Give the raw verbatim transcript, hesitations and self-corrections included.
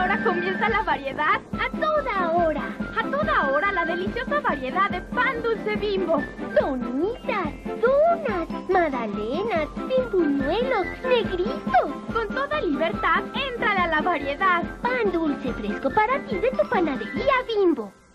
hora comienza la variedad. A toda hora. A toda hora la deliciosa variedad de pan dulce Bimbo. Donitas, donas, magdalenas, pimbuñuelos, negritos. Con toda libertad, éntrale a la variedad. Pan dulce fresco para ti de tu panadería Bimbo.